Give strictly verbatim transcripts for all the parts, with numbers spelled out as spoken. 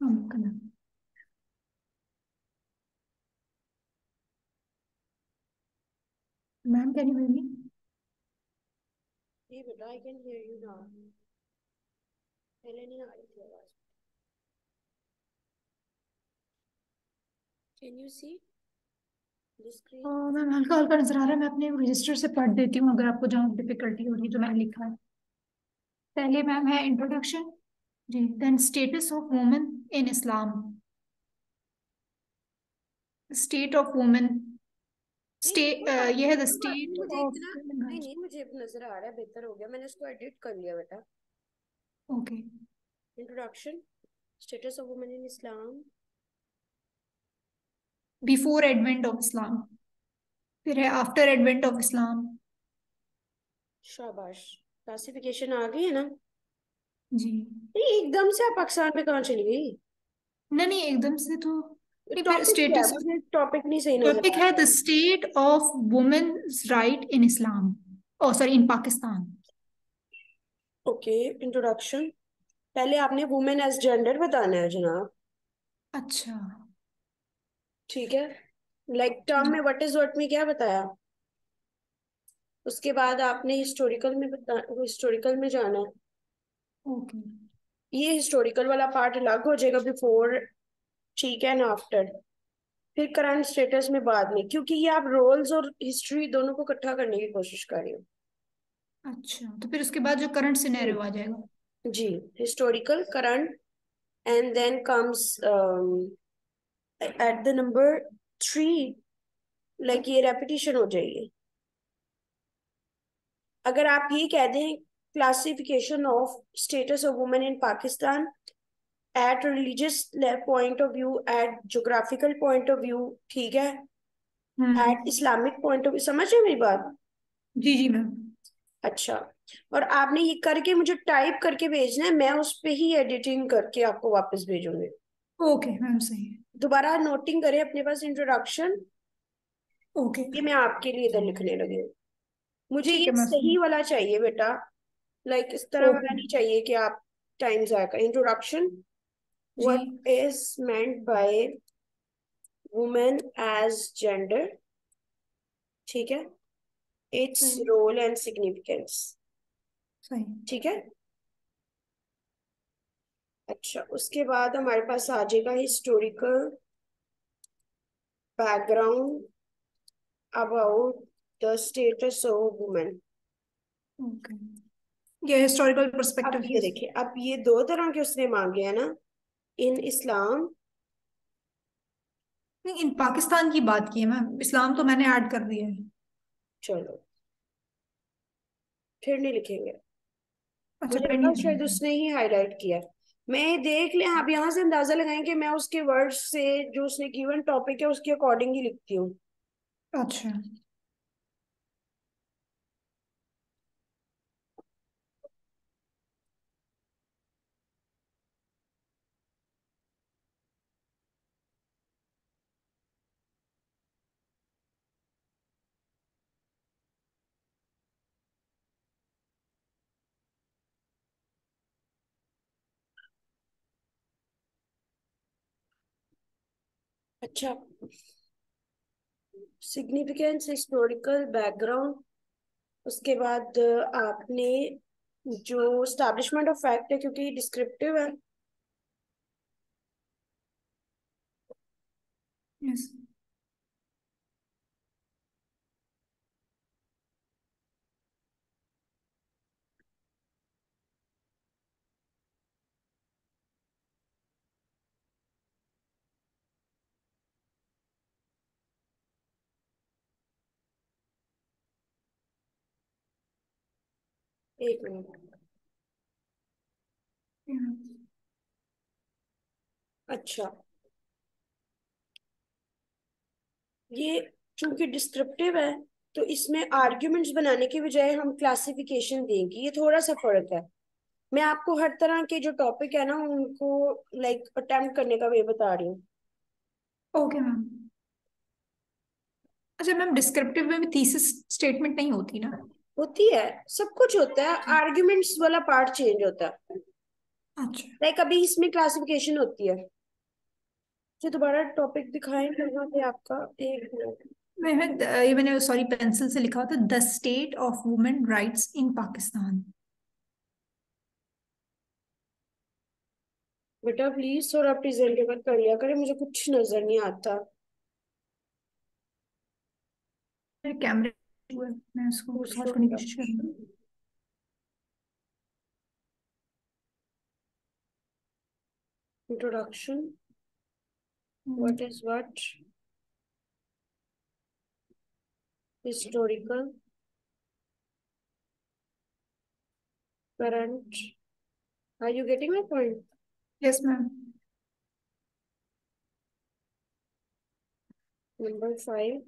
Ma'am can you hear me? जी बेटा, I can hear you now. पहले नहीं आ रही थी आवाज। Can you see the screen? Ma'am हल्का हल्का नजर आ रहा है, मैं अपने रजिस्टर से पढ़ देती हूँ अगर आपको जहाँ डिफिकल्टी हो रही है जो मैंने लिखा है। पहले मैम है इंट्रोडक्शन। जी, then status of women in Islam. State of women. नहीं, स्टेट, कोई बात ये नहीं, है द कोई बात नहीं, स्टेट मुझे ऑफ इतना वुमेन नहीं राइट। नहीं मुझे अब नजर आ रहा है, बेहतर हो गया, मैंने इसको एडिट कर लिया बेटा। Okay. Introduction. Status of women in Islam. Before advent of Islam. फिर है आफ्टर एडवेंट ऑफ इस्लाम। शाबाश। क्लासिफिकेशन आ गई है ना? जी। नहीं, एकदम से आप पाकिस्तान पे कहाँ चली गई? नहीं नहीं, एकदम से तो नहीं, फिर टॉपिक क्या है? स्टेटस। मुझे टॉपिक नहीं सही नजर टॉपिक आ है रहा। The state of women's right in Islam, oh sorry in Pakistan. Okay. Introduction. पहले आपने वुमेन एज जेंडर बताना है जनाब। अच्छा। ठीक है। लाइक टर्म जी। में व्हाट इज व्हाट में क्या बताया? उसके बाद आपने हिस्टोरिकल में बता हिस्टोरिकल में जाना है। ओके। ये हिस्टोरिकल वाला पार्ट अलग हो जाएगा, बिफोर, ठीक है ना, आफ्टर। फिर करंट स्टेटस में बाद में, क्योंकि ये आप रोल्स और हिस्ट्री दोनों को इकट्ठा करने की कोशिश कर रही हो। अच्छा, तो फिर उसके बाद जो करंट जी। सिनेरियो आ जाएगा। जी। Historical, current, and then comes at the number three. Like ये रेपिटेशन हो जाएगी। अगर आप ये कह दें classification of status of women in Pakistan at religious point of view, at geographical point of view, ठीक है, at hmm. Islamic point of view, समझ रहे मेरी बात? जी जी मैम। अच्छा। और आपने ये करके मुझे टाइप करके भेजना है, मैं उस पे ही एडिटिंग करके आपको वापस भेजूंगी। ओके मैम, सही है। दोबारा नोटिंग करें अपने पास इंट्रोडक्शन। ओके। ये मैं आपके लिए इधर लिखने लगी हूँ। मुझे ठीक ये है मैम। सही वाला चाहिए बेटा। लाइक इस तरह वाला ओके। नहीं चाहिए कि आप टाइम जाया करें। इंट्रोडक्शन। जी। What is meant by women as gender, ठीक है, इट्स सही। रोल एंड सिग्निफिकेंस, सही। ठीक है। अच्छा, उसके बाद हमारे पास आ जाएगा historical background about the status of women. Okay. ये हिस्टोरिकल अब पर्सपेक्टिव ये से। देखिए, अब ये दो तरह के उसने मांगे हैं ना, इन इस्लाम। नहीं, इन पाकिस्तान की बात की है मैम, इस्लाम तो मैंने ऐड कर दिया है। चलो, फिर नहीं लिखेंगे। अच्छा, मुझे फिर लगा नहीं शायद लिखेंगे। उसने ही हाईलाइट किया है। मैं देख लें, आप यहाँ से अंदाजा लगाएं कि मैं उसके वर्ड्स से, जो उसने गिवन टॉपिक है उसके अकॉर्डिंग ही लिखती हूँ। अच्छा। अच्छा। Significance, historical background. उसके बाद अ, आपने जो स्टैब्लिशमेंट ऑफ फैक्ट है, क्योंकि डिस्क्रिप्टिव है। यस। एक मिनट। अच्छा, ये चूंकि डिस्क्रिप्टिव है, तो इसमें आर्ग्यूमेंट्स बनाने की बजाय हम क्लासिफिकेशन देंगे, ये थोड़ा सा फर्क है। मैं आपको हर तरह के जो टॉपिक है ना उनको लाइक अटेम्प्ट करने का वे बता रही हूँ। Okay ma'am. अच्छा मैम, डिस्क्रिप्टिव में भी थीसिस स्टेटमेंट नहीं होती ना? होती है, सब कुछ होता है, आर्ग्यूमेंट्स वाला पार्ट चेंज होता है। अच्छा, लाइक अभी इसमें क्लासिफिकेशन होती है। जो दोबारा टॉपिक दिखाएं यहाँ पे आपका, एक मिनट। मैंने ये मैंने सॉरी पेंसिल से लिखा हुआ था, the state of women rights in Pakistan. बेटा प्लीज थोड़ा प्रेजेंटेबल कर लिया करे, मुझे कुछ नजर नहीं आता। मेरे कैमरे हुआ है, मैं उसको पूछ सॉल्व लो करने की बेटा। कोशिश करूंगी। Introduction, hmm, what is what, historical, current. Are you getting my point? Yes ma'am. Number five,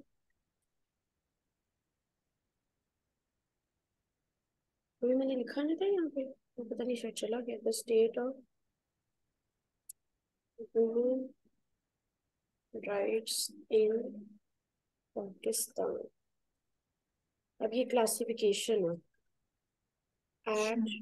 अभी मैंने लिखा नहीं था यहाँ पे, वो पता नहीं शायद चला गया। The state of women rights in Pakistan. अब ये क्लासिफिकेशन है अच्छा। At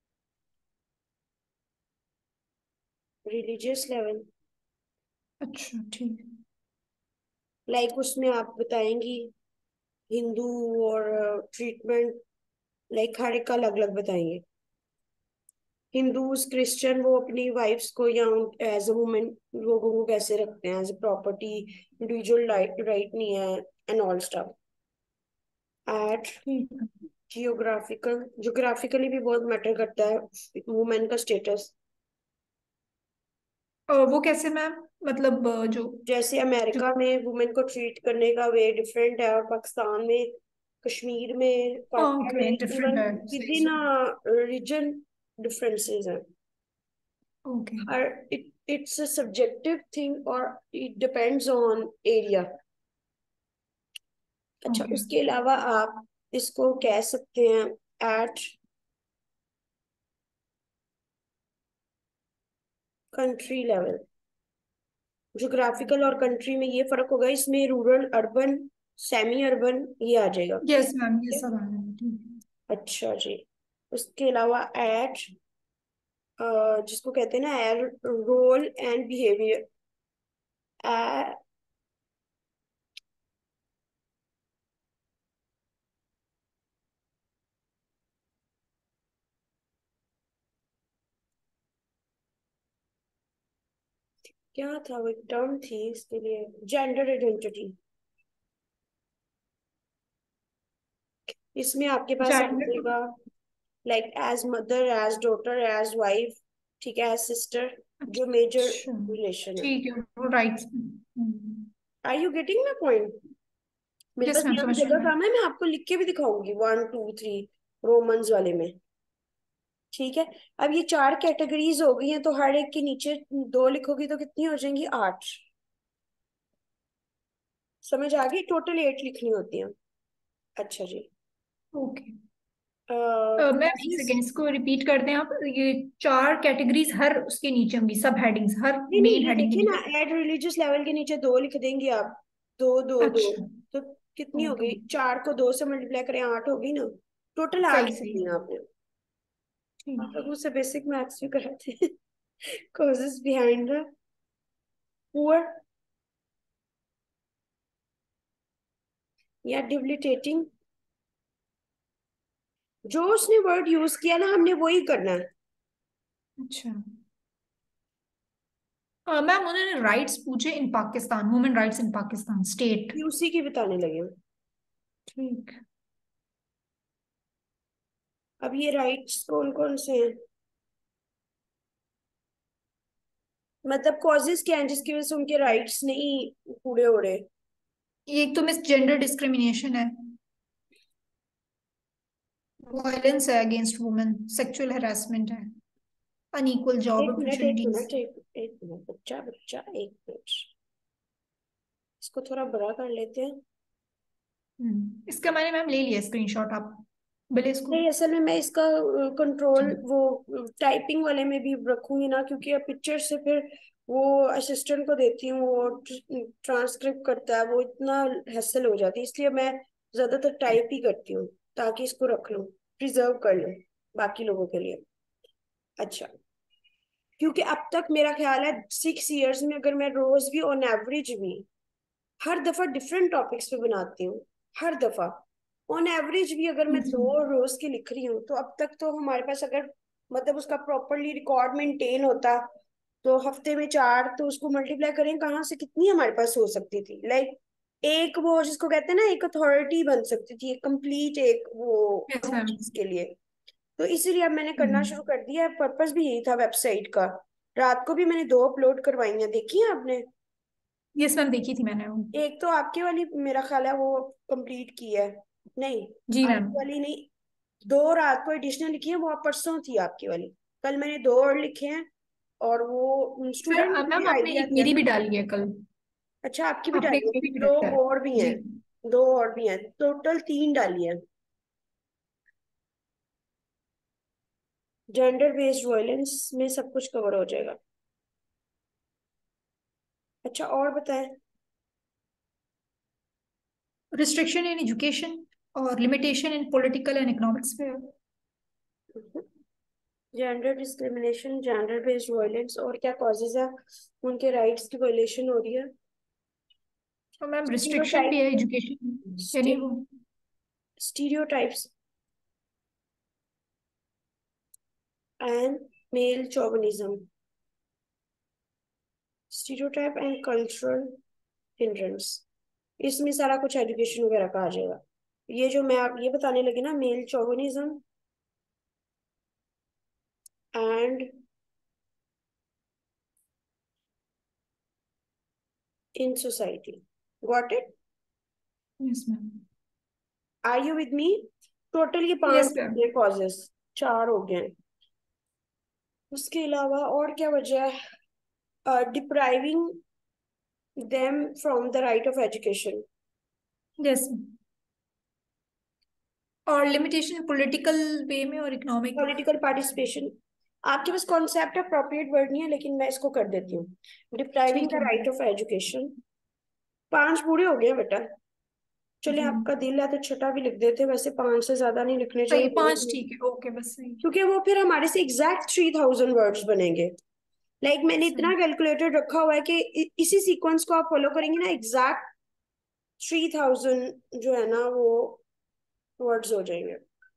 religious level. अच्छा ठीक है। लाइक उसमें आप बताएंगी हिंदू और ट्रीटमेंट, लाइक हर एक का अलग अलग बताएंगे। हिंदूज क्रिश्चियन वो अपनी वाइफ्स को या एज अ वुमेन लोगों को कैसे रखते हैं, as a property, individual right right नहीं है, एंड ऑल स्टफ। एट ठीक है। जियोग्राफिकल, जियोग्राफिकली भी बहुत मैटर करता है वुमेन का स्टेटस। अ, वो कैसे मैम, मतलब अ, जो जैसे जो अमेरिका में वुमेन को ट्रीट करने का वे डिफरेंट है, और पाकिस्तान में, कश्मीर में, पाकिस्तान ओके में, डिफरेंट इवन है, विद सही इन सही। रीजन डिफरेंसेस हैं। ओके। हर it it's a subjective thing, और इट डिपेंड्स ऑन एरिया। अच्छा, ओके। उसके अलावा आप इसको कह सकते हैं एट कंट्री लेवल। जोग्राफिकल और कंट्री में ये फर्क होगा, इसमें रूरल, अर्बन, सेमी अर्बन ये आ जाएगा। यस मैम, ये ठीक है? सब आ रहा है, ठीक है। अच्छा जी। उसके अलावा एट, जिसको कहते हैं ना रोल एंड बिहेवियर। क्या था वो, एक टर्म थी इसके लिए, जेंडर आइडेंटिटी। इसमें आपके पास आ जेंडर। जाएगा like as mother, as daughter, as wife, ठीक है, एज सिस्टर, जो मेजर अच्छा रिलेशन है। ठीक है, वो right. Are you getting my point? मेरे यस पास मैम, यहाँ पे समझ रही जगह हूँ मैं। कम है, मैं आपको लिख के भी दिखाऊंगी, वन टू थ्री रोमन्स वाले में। ठीक है। अब ये चार कैटेगरीज हो गई हैं, तो हर एक के नीचे दो लिखोगी तो कितनी हो जाएंगी, आठ। समझ आ गई? टोटल एट लिखनी होती है। अच्छा जी। ओके। मैम एक कॉजेस, सेकेंड, इसको रिपीट करते हैं आप, ये चार कैटेगरीज हर उसके नीचे होंगी, सब हेडिंग्स हर नहीं नहीं, मेन ये हेडिंग के देखिए ना, नीचे। एट रिलीजियस लेवल के नीचे दो लिख देंगे आप। दो दो दो, अच्छा। तो कितनी हो ओके। गई, चार को दो से मल्टीप्लाई करें आठ होगी ना। टोटल आठ सही सही। लिखनी है आपने। ठीक आप है। लोगों से बेसिक मैथ्स भी कराते हैं। कॉजेस बिहाइंड द पुअर या डिबिलिटेटिंग, जो उसने वर्ड यूज किया ना, हमने वही करना है। अच्छा। मैम उन्होंने राइट्स पूछे in Pakistan, women rights in Pakistan state. ये उसी की बताने लगे हैं। ठीक। अब ये राइट्स कौन कौन से हैं, मतलब कॉजेस क्या हैं जिसकी वजह से उनके राइट्स नहीं पूरे हो रहे। ये एक तो मिस जेंडर डिस्क्रिमिनेशन है, वायलेंस है अगेंस्ट वुमेन, सेक्सुअल हेरासमेंट है, अनइक्वल जॉब एक मिनट एक अपॉर्चुनिटीज। मिनट एक एक मिनट, बच्चा बच्चा, एक मिनट, इसको थोड़ा बड़ा कर लेते हैं। हम्म, इसका मैंने मैम ले लिया स्क्रीनशॉट, आप बोले इसको। नहीं, असल में मैं इसका कंट्रोल ठीक। वो टाइपिंग वाले में भी रखूंगी ना, क्योंकि अब पिक्चर से फिर वो असिस्टेंट को देती हूँ, वो ट्रांसक्रिप्ट करता है, वो इतना हैसल हो जाती है, इसलिए मैं ज्यादातर टाइप ही करती हूँ, ताकि इसको रख लूँ, प्रिजर्व कर लूँ बाकी लोगों के लिए। अच्छा, क्योंकि अब तक मेरा ख्याल है सिक्स इयर्स में अगर मैं रोज भी ऑन एवरेज भी हर दफा डिफरेंट टॉपिक्स पे बनाती हूँ, हर दफा ऑन एवरेज भी अगर मैं यस दो मैम। रोज की लिख रही हूँ, तो अब तक तो हमारे पास अगर मतलब उसका प्रॉपरली रिकॉर्ड मेंटेन होता, तो हफ्ते में चार, तो उसको मल्टीप्लाई करें कहाँ से, कितनी हमारे पास हो सकती थी। लाइक एक वो जिसको कहते हैं ना, एक अथॉरिटी बन सकती थी, एक कंप्लीट एक वो यस हर मैम। चीज के लिए। तो इसीलिए अब मैंने करना शुरू कर दिया। पर्पस भी यही था वेबसाइट का। रात को भी मैंने दो अपलोड करवाई हैं, देखी है आपने? यस मैम, देखी थी मैंने वो। एक तो आपके वाली मेरा ख्याल है वो कंप्लीट की है। नहीं, जी मैम। आपकी वाली नहीं। दो रात को एडिशनल लिखी है, वो आप परसों थी आपकी वाली। कल मैंने दो और लिखे हैं। और वो फिर स्टूडेंट अब ने मैम मुझे आपने आइडिया एक दिया मेरी था। भी डाली है कल। अच्छा, आपकी भी आपने डाली एक है? मेरी भी दो डाली है। और भी हैं। जी। दो और भी हैं, टोटल तीन डाली है। जेंडर बेस्ड वायलेंस में सब कुछ कवर हो जाएगा। अच्छा, और बताएं। रिस्ट्रिक्शन इन एजुकेशन और limitation in political and economic sphere. Gender discrimination, gender based violence, और क्या कॉजेज है उनके राइट्स की वायलेशन हो रही है? तो मैम रिस्ट्रिक्शन भी स्टीरियोटाइप, है एजुकेशन, यानी वो। Stereotypes and male chauvinism, stereotype and cultural hindrance, इसमें सारा कुछ एजुकेशन वगैरह का आ जाएगा। ये जो मैं आप ये बताने लगी ना, male chauvinism and in society, got it? Yes ma'am. Are you with me? Total ये पांच यस मैम। कॉजेस, चार हो गए हैं। उसके अलावा और क्या वजह है? Depriving them from the right of education, yes. और लिमिटेशन पॉलिटिकल वे में और इकोनॉमिक। Political participation. आपके पास कॉन्सेप्ट अप्रोप्रिएट वर्ड नहीं है, लेकिन मैं इसको कर देती हूँ। डिप्राइविंग ठीक द है राइट मैम। Of education. पांच पूरे हो गए बेटा। चलिए, जी। आपका दिल है तो छठा भी लिख देते, वैसे पांच से ज्यादा नहीं लिखने सही, पांच चाहिए, ठीक है, ओके, बस सही। क्योंकि वो फिर हमारे से एग्जैक्ट थ्री थाउजेंड वर्ड्स बनेंगे। लाइक like, मैंने इतना सही। कैलकुलेटर रखा हुआ है कि इ- इसी सीक्वेंस को आप फॉलो करेंगे ना, एग्जैक्ट थ्री थाउजेंड जो है ना वो वर्ड्स हो जाएंगे।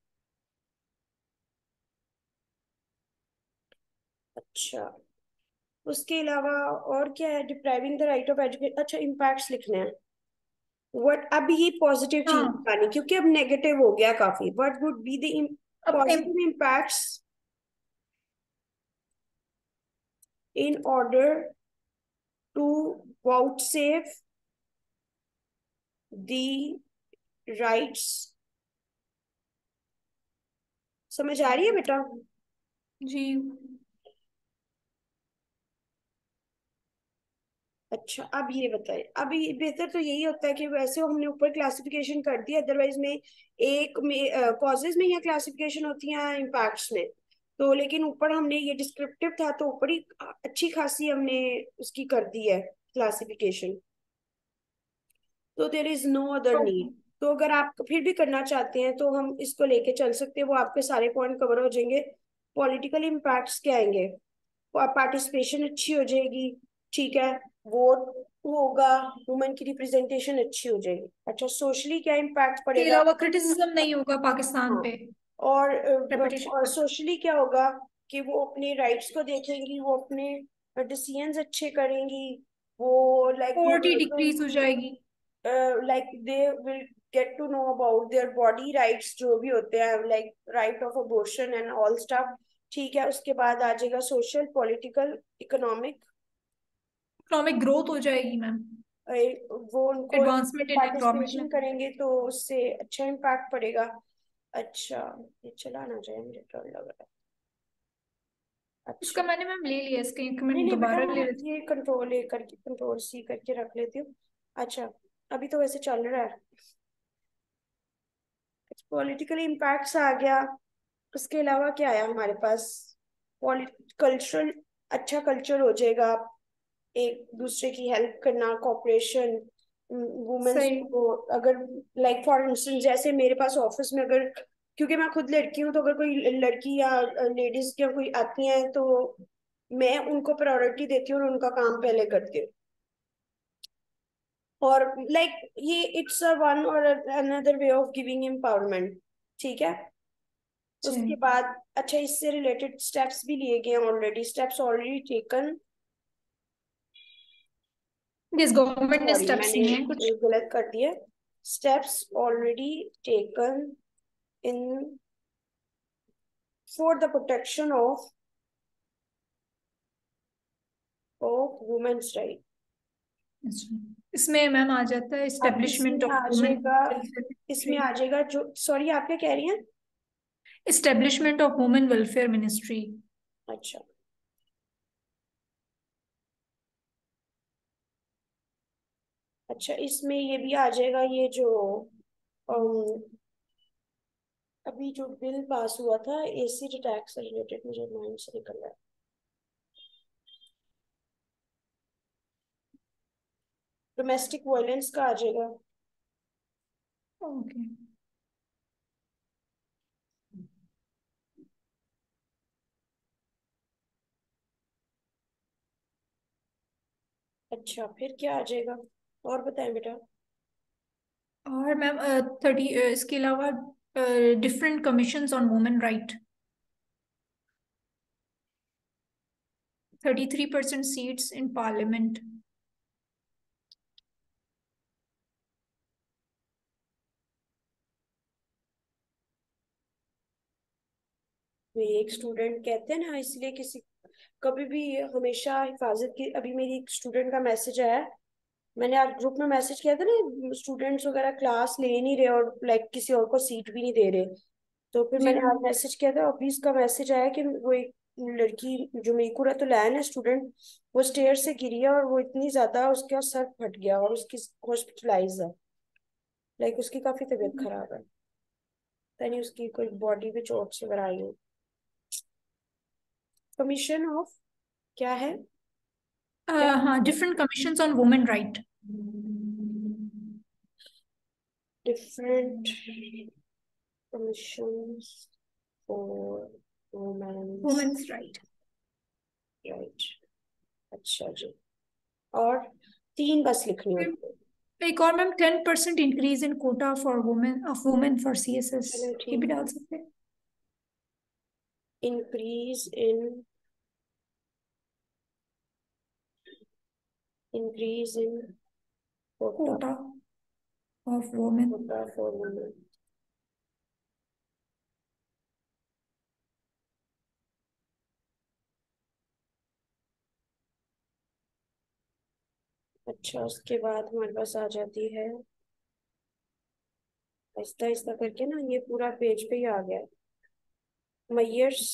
अच्छा, उसके अलावा और क्या है? Depriving the right of education. अच्छा, इम्पैक्ट्स लिखने हैं। व्हाट, अब ये पॉजिटिव चीज हाँ। बतानी, क्योंकि अब नेगेटिव हो गया काफी। व्हाट वुड बी द अब um, positive impacts in order to vouchsafe the rights? समझ आ रही है बेटा? जी। अच्छा, अब ये बताए। अब ये बेहतर तो यही होता है कि वैसे हमने ऊपर क्लासिफिकेशन कर दी, अदरवाइज में एक में कॉजेज में या क्लासिफिकेशन होती है इम्पैक्ट्स में। तो लेकिन ऊपर हमने ये डिस्क्रिप्टिव था, तो ऊपर ही अच्छी खासी हमने उसकी कर दी है क्लासिफिकेशन। तो there is no other okay. Need. तो अगर आप फिर भी करना चाहते हैं तो हम इसको लेके चल सकते हैं, वो आपके सारे पॉइंट कवर हो जाएंगे। पॉलिटिकल इम्पैक्ट्स क्या आएंगे? पार्टिसिपेशन अच्छी हो जाएगी, ठीक है, वोट होगा, वुमेन की रिप्रेजेंटेशन अच्छी हो जाएगी। अच्छा, सोशली क्या इम्पैक्ट के पड़ेगा? अलावा क्रिटिसिज्म नहीं होगा पाकिस्तान हाँ, पे। और अ, रेपुटेशन और पर। सोशली क्या होगा कि वो अपने राइट्स को देखेंगी, वो अपने डिसीजंस अच्छे करेंगी, वो लाइक पॉवर्टी वो डिक्रीज हो जाएगी। Like they will get to know about their body rights जो भी होते हैं, like right of abortion and all stuff. ठीक है, उसके बाद आ जाएगा social, political, economic. Economic growth हो जाएगी मैम। वो उनको एडवांसमेंट इन इकोनॉमिक में। पार्टिसिपेशन करेंगे तो उससे अच्छा इम्पैक्ट पड़ेगा। अच्छा, ये चला ना जाए, मुझे डर लग रहा है। इसका अच्छा, मैंने मैम ले लिया, इसका एक नहीं मिनट नहीं बेटा, दोबारा मैं ले लेती ये कंट्रोल ए करके कंट्रोल सी करके रख लेती हूँ। अच्छा, अभी तो वैसे चल रहा है। पॉलिटिकल इम्पैक्ट्स आ गया। उसके अलावा क्या आया हमारे पास? कल्चरल, अच्छा कल्चर हो जाएगा, एक दूसरे की हेल्प करना, कोऑपरेशन, हूँ। वुमेन्स सही। को अगर लाइक फॉर इंस्टेंस जैसे मेरे पास ऑफिस में अगर, क्योंकि मैं खुद लड़की हूँ, तो अगर कोई लड़की या लेडीज क्या कोई आती हैं तो मैं उनको प्रायोरिटी देती हूँ और उनका काम पहले करती हूँ। और लाइक like, ये इट्स अ वन और another way of giving empowerment. ठीक है। उसके बाद अच्छा, इससे रिलेटेड स्टेप्स भी लिए गए already, steps already taken. Yes, government ने सॉरी, स्टेप्स मैंने लिए हैं कुछ। गलत कर दिया। Steps already taken in for the protection of of women's right. अच्छा, इसमें मैम आ जाता है अब एस्टेब्लिशमेंट इसमें ऑफ आ वुमेन जाएगा, इसमें वेलफेयर। आ जाएगा जो, सॉरी आप क्या कह रही हैं? Establishment of women welfare ministry. अच्छा अच्छा, इसमें ये भी आ जाएगा, ये जो अम, अभी जो बिल पास हुआ था एसिड अटैक से रिलेटेड, मुझे माइंड से निकल रहा है, डोमेस्टिक वायलेंस का आ जाएगा। ओके। अच्छा फिर क्या आ जाएगा, और बताएं बेटा। और मैम थर्टी इसके अलावा different commissions on women right, thirty three percent seats in parliament. वे एक स्टूडेंट कहते हैं ना, इसलिए किसी कभी भी हमेशा हिफाजत की, अभी मेरी एक स्टूडेंट का मैसेज आया, मैंने आज ग्रुप में मैसेज किया था ना, स्टूडेंट्स वगैरह क्लास ले नहीं रहे और लाइक किसी और को सीट भी नहीं दे रहे। तो फिर जी मैंने आज मैम। मैसेज किया था, अभी इसका मैसेज आया कि वो एक लड़की जो मीकुरा तो लैन है स्टूडेंट, वो स्टेयर से गिरी है और वो इतनी ज्यादा उसका सर फट गया और उसकी हॉस्पिटलाइज है। लाइक उसकी काफी तबीयत खराब है, यानी उसकी कोई बॉडी पे चोट वगैरह आई है। कमीशन ऑफ क्या है, क्या हाँ, different commissions on women right. Different commissions for women's women's right. Right. अच्छा जी, और तीन बस लिखनी होती है। एक और ma'am, ten percent increase in quota for women of women for C S S, चलो ये भी ठीक डाल है, सकते हैं। Increase in increase in quota quota of women. Quota for women. अच्छा उसके बाद हमारे पास आ जाती है, आहिस्ता आहिस्ता करके ना ये पूरा पेज पे ही आ गया है, मैयर्स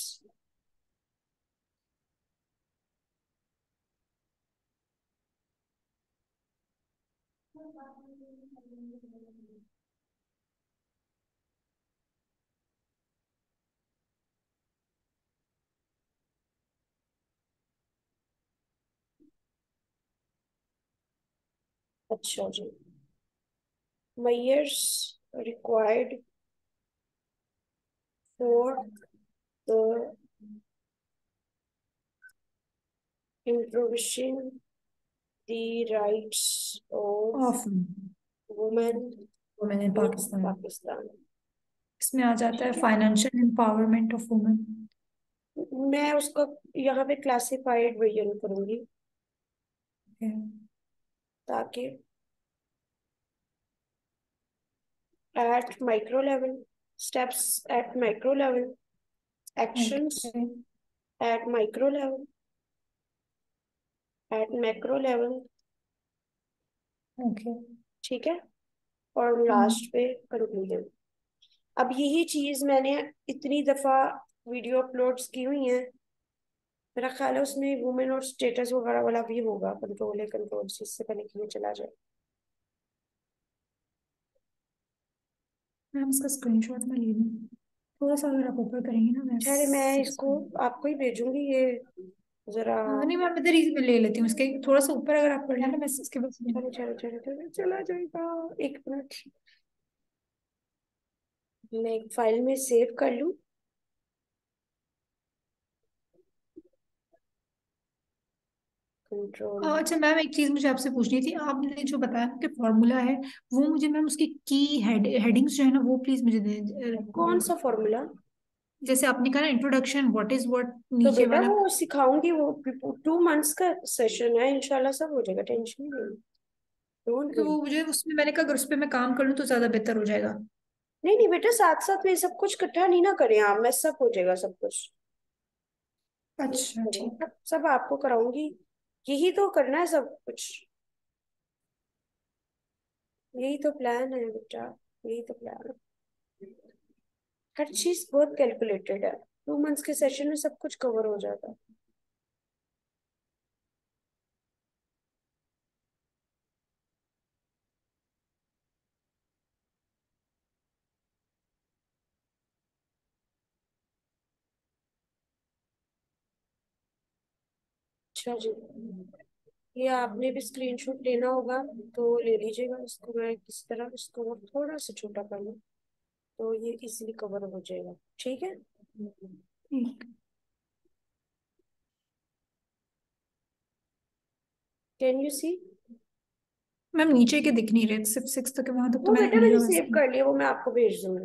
अच्छा जी, measures required for the improving the rights of of women women in in Pakistan. Pakistan. इसमें आ जाता है ठीक है, फाइनेंशियल एम्पावरमेंट ऑफ वुमेन। मैं उसका यहाँ पे क्लासिफाइड वर्जन करूंगी ताकि at micro level, steps at micro level, actions okay. at micro level, at macro level। Okay. ठीक है, और लास्ट पे कंक्लूजन। अब यही चीज मैंने इतनी दफा वीडियो अपलोड्स की हुई है, मेरा ख्याल है उसमें वुमेन और स्टेटस वगैरह वाला भी होगा, कंट्रोल है कंट्रोल से इससे पहले कि ये चला जाए। मैम इसका स्क्रीनशॉट मैं ले लूँ, थोड़ा सा अगर आप ऊपर करेंगे ना मैं खैर मैं सिक्स। इसको आपको ही भेजूंगी ये जरा। नहीं मैम, इधर ही मैं ले लेती हूँ, इसके थोड़ा सा ऊपर अगर आप कर लेना मैं इसके पास। चलो चलो चलो चलो चला जाएगा, एक मिनट मैं एक फाइल में सेव कर लूं। कंट्रोल। अच्छा मैम, एक चीज मुझे आपसे पूछनी थी। आपने जो बताया कि फॉर्मूला है, वो मुझे मैम उसकी की हेड हेडिंग्स जो है ना, वो प्लीज मुझे दे, कौन दे। सा फॉर्मूला? जैसे आपने कहा ना, इंट्रोडक्शन, व्हाट इज व्हाट, तो नीचे बेटा वाला। वो सिखाऊंगी, वो टू मंथ्स का सेशन है, इंशाल्लाह सब हो जाएगा, टेंशन नहीं। डोंट तो वरी। वो मुझे उसमें, मैंने कहा अगर उस पर मैं काम कर लूँ तो ज्यादा बेहतर हो जाएगा। नहीं नहीं बेटा, साथ साथ में सब कुछ इकट्ठा नहीं ना करें आप, मैसअप हो जाएगा सब कुछ। अच्छा ठीक। सब सब आपको कराऊंगी, यही तो करना है सब कुछ, यही तो प्लान है बेटा, यही तो प्लान है। हर चीज बहुत कैलकुलेटेड है, टू मंथ्स के सेशन में सब कुछ कवर हो जाता है। अच्छा जी, ये आपने भी स्क्रीनशॉट लेना होगा तो ले लीजिएगा, इसको मैं किस तरह इसको थोड़ा सा छोटा कर लूँ तो ये इजीली कवर हो जाएगा, ठीक है। ठीक। Can you C? मैम नीचे के दिख नहीं रहे, सिर्फ सिक्स तक है, वहां तक तो वो मैंने बेटा लिया मैंने हुआ है सेव screen। कर लिया, वो मैं आपको भेज दूंगी।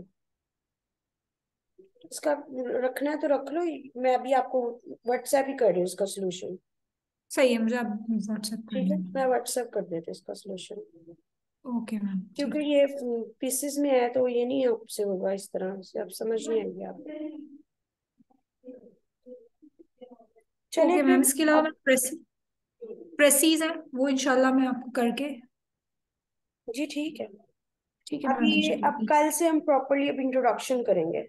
इसका रखना है तो रख लो, मैं अभी आपको व्हाट्सएप ही कर रही हूँ इसका सोल्यूशन। सही है, मुझे आप व्हाट्सएप कर ठीक है, मैं देना। व्हाट्सएप कर देती हूँ इसका सोल्यूशन, ओके मैम, क्योंकि ठीक है। ये पीसेस में है तो ये नहीं आपसे होगा इस तरह से, आप समझ नहीं आएंगे आप। चले ओके मैम, फिर इसके अलावा अब। मैम प्रेस प्रेसीज है, वो इंशाल्लाह मैं आपको करके। जी ठीक है। ठीक है अब मैम, ये अब चलिए। कल से हम प्रॉपरली अब इंट्रोडक्शन करेंगे,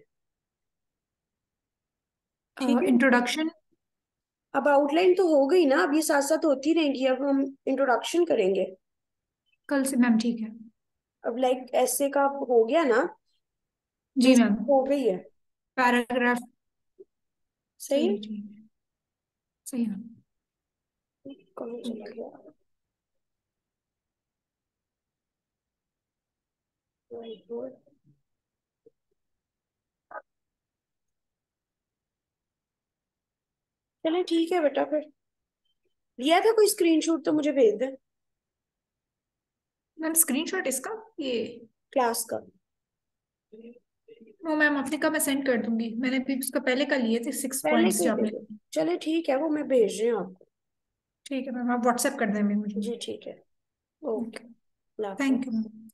ठीक है। इंट्रोडक्शन। अब आउटलाइन तो हो गई ना, अब ये साथ साथ होती रहेंगी, अब हम इंट्रोडक्शन करेंगे। कल से मैम, ठीक है। अब लाइक ऐसे का हो गया ना, जी मैम। बेसिक हो गई है। पैराग्राफ। सही है। ठीक है, ठीक है। सही है मैम। कहाँ चला ओके। गया? White board। चले ठीक है बेटा, फिर लिया था कोई स्क्रीनशॉट तो मुझे भेज दे, मैम स्क्रीनशॉट इसका, ये। क्लास का। वो मैम आपने कहा, मैं सेंड कर दूंगी। मैंने भी उसका पहले का लिए थे सिक्स पहले पॉइंट्स के जो दे आपने दो। लिए। चले ठीक है, वो मैं भेज रही हूँ आपको। ठीक है मैम, आप व्हाट्सएप कर देंगे मुझे। जी ठीक है। ओके। ओके। अल्लाह थैंक हाफिज़। You ma'am.